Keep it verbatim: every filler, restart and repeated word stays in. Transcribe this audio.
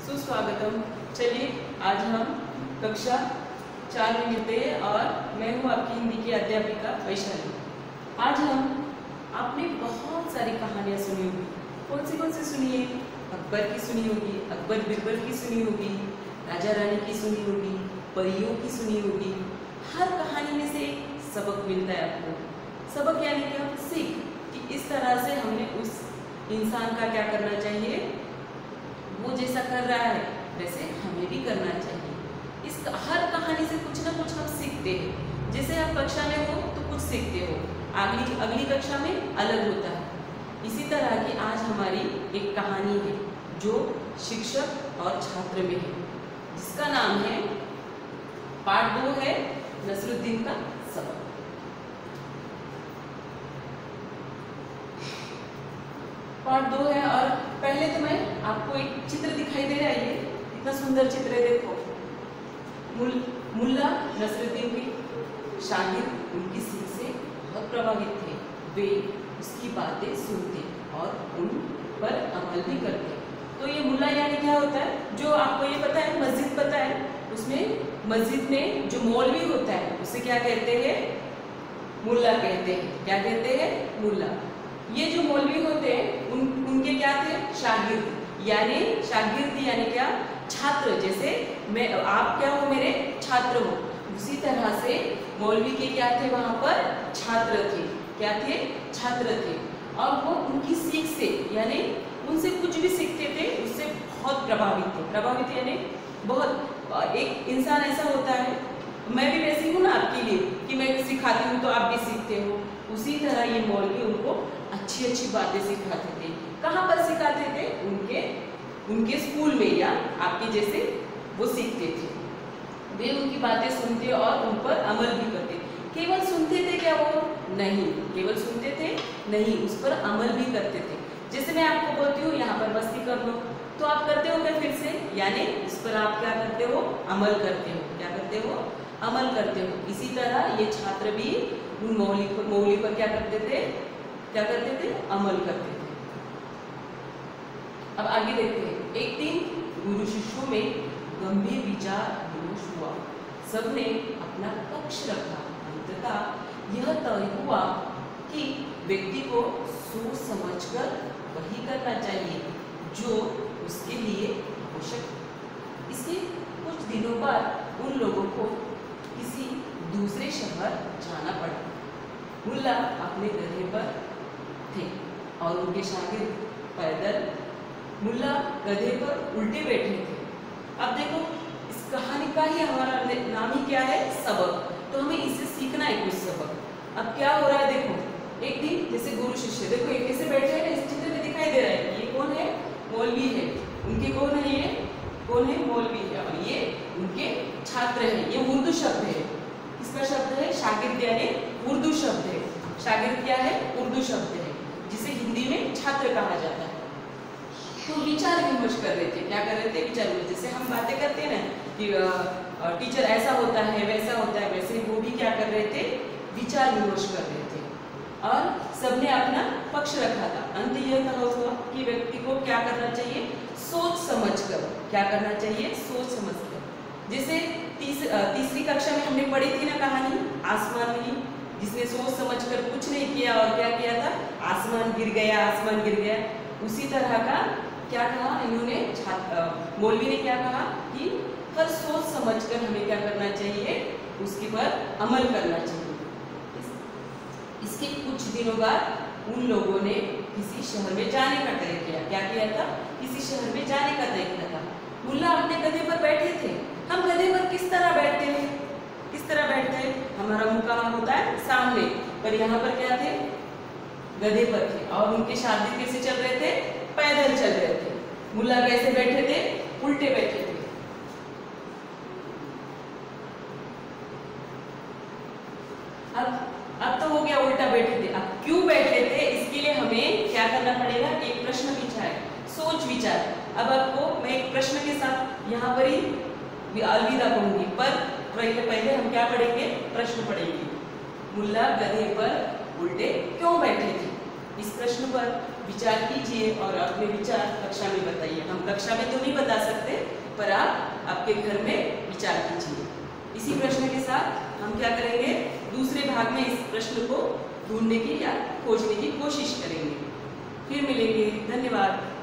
सुस्वागतम। चलिए आज हम कक्षा चार में मिलते हैं और मैं हूँ आपकी हिंदी की अध्यापिका वैशाली। आज हम आपने बहुत सारी कहानियाँ सुनी होगी। कौन सी कौन सी सुनी है? अकबर की सुनी होगी, अकबर बिरबल की सुनी होगी, राजा रानी की सुनी होगी, परियों की सुनी होगी। हर कहानी में से सबक मिलता है आपको। सबक यानी कि हम सीख कि इस तरह से हमने उस इंसान का क्या करना चाहिए, वो जैसा कर रहा है वैसे हमें भी करना चाहिए। इस हर कहानी से कुछ ना कुछ हम सीखते हैं। जैसे आप कक्षा में हो तो कुछ सीखते हो, अगली अगली कक्षा में अलग होता है। इसी तरह की आज हमारी एक कहानी है जो शिक्षक और छात्र में है, जिसका नाम है, पार्ट दो है, नसरुद्दीन का सबक। पार्ट दो है और पहले तो मैं आपको एक चित्र दिखाई दे रहा है। ये इतना सुंदर चित्र है, देखो। मुल, मुल्ला नसरुद्दीन के शागिर्द उनकी सीख से बहुत प्रभावित थे। वे उसकी बातें सुनते और उन पर अमल भी करते। तो ये मुल्ला यानी क्या होता है? जो आपको ये पता है, मस्जिद पता है, उसमें मस्जिद में जो मौलवी होता है उसे क्या कहते हैं? मुल्ला कहते हैं। क्या कहते हैं? मुल्ला। ये जो मौलवी होते हैं उन उनके क्या थे? शागिर्द। यानी शागिर्द यानी क्या? छात्र। जैसे मैं, आप क्या हो? मेरे छात्र हो। उसी तरह से मौलवी के क्या थे? वहां पर छात्र थे। क्या थे? छात्र थे। और वो उनकी सीख से, यानी उनसे कुछ भी सीखते थे, उससे बहुत प्रभावित थे। प्रभावित यानी बहुत। एक इंसान ऐसा होता है, मैं भी वैसी हूँ ना आपके लिए, कि मैं सिखाती हूँ तो आप भी सीखते हो। उसी तरह ये मौलवी उनको अच्छी अच्छी बातें सिखाते थे। कहाँ पर सिखाते थे? उनके उनके स्कूल में, या आपके जैसे वो सीखते थे। वे उनकी बातें सुनते और उन पर अमल भी करते। केवल सुनते थे क्या वो? नहीं, केवल सुनते थे नहीं, उस पर अमल भी करते थे। जैसे मैं आपको बोलती हूँ यहाँ पर मस्ती कर लो, तो आप करते हो क्या फिर से? यानी उस पर आप क्या करते हो? अमल करते हो। क्या करते हो? अमल करते हो। इसी तरह ये छात्र भी उन मौलिक पर मौलिक पर क्या करते थे? क्या करते थे? अमल करते थे। अब आगे देखते हैं। एक दिन गुरु शिष्यों में गंभीर विचार विमर्श हुआ। सबने अपना पक्ष रखा। अंततः यह तय हुआ कि व्यक्ति को सोच समझकर वही करना चाहिए जो उसके लिए आवश्यक है। इसके कुछ दिनों बाद उन लोगों को किसी दूसरे शहर जाना पड़ा। मुल्ला अपने गधे पर थे और उनके शागिर्द पैदल। मुल्ला गधे पर उल्टे बैठे थे। अब देखो, इस कहानी का ही हमारा नाम ही क्या है? सबक। तो हमें इससे सीखना है कुछ सबक। अब क्या हो रहा है? देखो, एक दिन जैसे गुरु शिष्य, देखो ये कैसे बैठे हैं, इस चित्र में दिखाई दे रहा है। ये कौन है? मौलवी है। उनके कौन है? ये कौन है? मौलवी है। और ये उनके छात्र हैं। ये उर्दू शब्द है। किसका शब्द है? शागिर्द यानी उर्दू शब्द है। शागिर्द क्या है? उर्दू शब्द है, जिसे हिंदी में छात्र कहा जाता है। तो विचार विमर्श कर रहे थे। क्या कर रहे थे? विचार विमर्श। जैसे हम बातें करते हैं ना कि टीचर ऐसा होता है, वैसा होता है, वैसे वो भी क्या कर रहे थे? विचार विमर्श कर रहे थे। और सबने अपना पक्ष रखा था। अंत यह कहा हुआ कि व्यक्ति को क्या करना चाहिए? सोच समझकर। क्या करना चाहिए? सोच समझकर। जैसे तीस, तीसरी कक्षा में हमने पढ़ी थी ना कहानी, आसमान में, जिसने सोच समझकर कुछ नहीं किया और क्या किया था? आसमान गिर गया, आसमान गिर गया। उसी तरह का क्या कहा इन्होंने? मौलवी ने क्या कहा कि हर सोच समझकर हमें क्या करना चाहिए? उसके पर अमल करना चाहिए। इस, इसके कुछ दिनों बाद उन लोगों ने किसी शहर में जाने का तय किया। क्या किया था? किसी शहर में जाने का तय किया था। मुल्ला अपने गधे पर बैठे थे। हम गधे पर किस तरह बैठते हैं? किस तरह बैठते हैं? हमारा मुंह कहाँ होता है? सामने। पर यहाँ पर क्या थे? गधे पर थे। और उनके शागिर्द कैसे चल रहे थे? पैदल चल रहे थे। मुल्ला कैसे बैठे थे? उल्टे बैठे थे। अब अब तो हो गया उल्टा बैठे थे। अब क्यों बैठे थे? इसके लिए हमें क्या करना पड़ेगा? एक प्रश्न विचार, सोच विचार। अब आपको मैं एक प्रश्न के साथ यहाँ पर ही अलविदा कहूंगी, पर पहले पहले हम क्या पढ़ेंगे? प्रश्न पढ़ेंगे। मुल्ला गधे पर उल्टे क्यों बैठे थे? इस प्रश्न पर विचार कीजिए और अपने विचार कक्षा में बताइए। हम कक्षा में तो नहीं बता सकते, पर आप आपके घर में विचार कीजिए। इसी प्रश्न के साथ हम क्या करेंगे, दूसरे भाग में इस प्रश्न को ढूंढने की या खोजने की कोशिश करेंगे। फिर मिलेंगे। धन्यवाद।